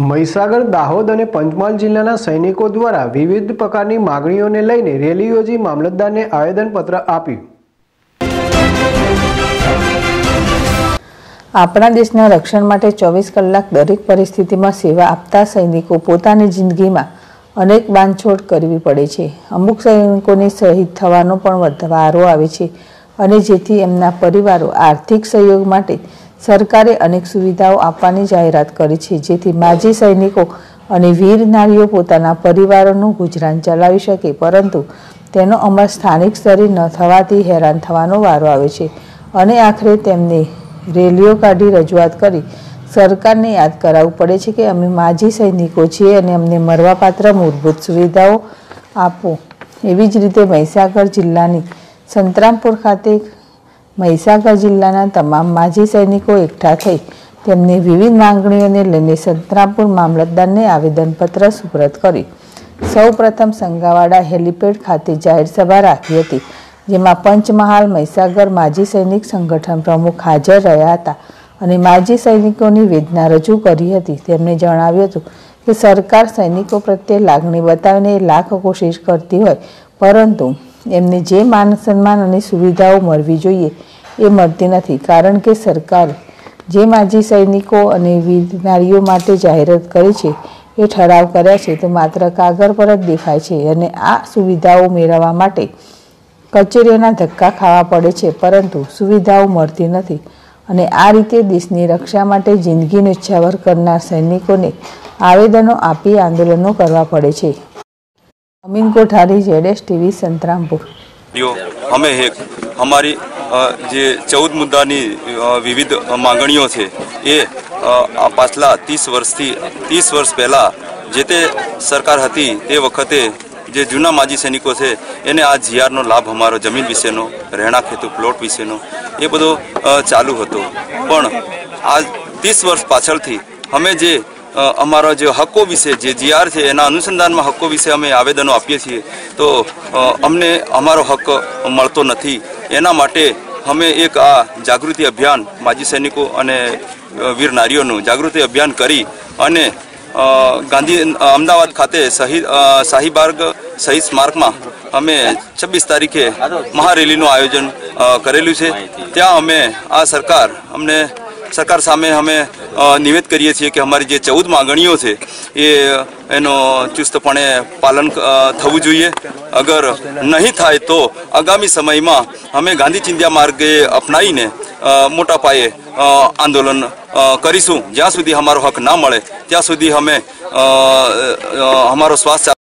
મહીસાગર, દાહોદ અને પંચમહાલ જિલ્લાના સૈનિકો દ્વારા વિવિધ પ્રકારની માંગણીઓને લઈને રેલી યોજી મામલતદારને આવેદનપત્ર આપ્યું। આપણા દેશના રક્ષણ માટે 24 કલાક દરેક પરિસ્થિતિમાં સેવા આપતા સૈનિકો પોતાની જિંદગીમાં અનેક બાંધછોડ કરવી પડે છે। અમુક સૈનિકોને શહીદ થવાનો પણ વારો આવે છે અને જેથી એમના પરિવારો આર્થિક સહયોગ માટે સરકારે અનેક સુવિધાઓ આપવાની જાહેરાત કરી છે, જેથી માજી સૈનિકો અને વીર નારીઓ પોતાના પરિવારોનું ગુજરાન ચલાવી શકે, પરંતુ તેનો અમલ સ્થાનિક સ્તરે ન થવાથી હેરાન થવાનો વારો આવે છે અને આખરે તેમને રેલીઓ કાઢી રજૂઆત કરી સરકારને યાદ કરાવવું પડે છે કે અમે માજી સૈનિકો છીએ અને અમને મળવાપાત્ર મૂળભૂત સુવિધાઓ આપો। એવી જ રીતે મહીસાગર જિલ્લાની સંતરામપુર ખાતે મહીસાગર જિલ્લાના તમામ માજી સૈનિકો એકઠા થઈ તેમની વિવિધ માંગણીઓને લઈને સંતરામપુર મામલતદારને આવેદનપત્ર સુપરત કરી સૌપ્રથમ સંગાવાડા હેલીપેડ ખાતે જાહેર સભા રાખી હતી, જેમાં પંચમહાલ મહીસાગર માજી સૈનિક સંગઠન પ્રમુખ હાજર રહ્યા હતા અને માજી સૈનિકોની વેદના રજૂ કરી હતી। તેમણે જણાવ્યું હતું કે સરકાર સૈનિકો પ્રત્યે લાગણી બતાવીને લાખ કોશિશ કરતી હોય, પરંતુ એમને જે માન સન્માન અને સુવિધાઓ મળવી જોઈએ એ મળતી નથી, કારણ કે સરકારે જે માજી સૈનિકો અને વીર નારીઓ માટે જાહેરાત કરી છે એ ઠરાવ કર્યા છે તો માત્ર કાગળ પર જ દેખાય છે અને આ સુવિધાઓ મેળવવા માટે કચેરીઓના ધક્કા ખાવા પડે છે, પરંતુ સુવિધાઓ મળતી નથી અને આ રીતે દેશની રક્ષા માટે જિંદગી ન્યોછાવર કરનાર સૈનિકોને આવેદનો આપી આંદોલનો કરવા પડે છે। अमीन कोठारी, ZS TV, संतरामपुर। हमारी जे 14 मुद्दानी विविध मांगणीओ छे ए पाछला 30 वर्ष पहला जेते सरकार हती ते वखते जे जूना माजी सैनिको छे एने आ जीआर नो लाभ हमारो जमीन विशेनो, રહેણાંક हेतु प्लॉट विशेनो ए बधो चालू हतो, पण आज 30 वर्ष पाछळथी हमें जे अमारा जो हक्कों विषे जे जीआर है एना अनुसंधान में हक्कों विषे अमे आवेदनों आपीए छीए तो अमने अमारो हक मळतो नथी। एना माटे हमें एक आ जागृति अभियान माजी सैनिकों अने वीर नारीओनुं जागृति अभियान करी अने गांधी अमदावाद खाते शाहीबाग शहीद स्मारक में अमे 26 तारीखे महारेलीનું आयोजन करेलू है। त्या अमे आ सरकार सामे हमें निवेदन करिए छीए कि हमारी जे 14 मांगणीओ छे ए एनो चुस्तपणे पालन थवुं जोईए। अगर नहीं थाय तो आगामी समय में हमें गांधी चिंध्या मार्गे अपनाईने मोटा पाये आंदोलन करीशुं। ज्यां सुधी हमारो हक ना मळे त्यां सुधी हमें हमारो श्वास